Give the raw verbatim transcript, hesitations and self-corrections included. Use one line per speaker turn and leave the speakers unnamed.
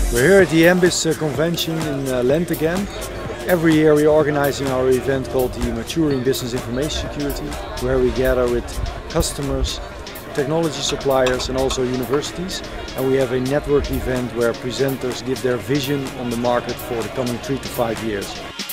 We're here at the Ambis uh, convention in uh, Lent again. Every year we're organizing our event called the Maturing Business Information Security, where we gather with customers, technology suppliers and also universities. And we have a network event where presenters give their vision on the market for the coming three to five years.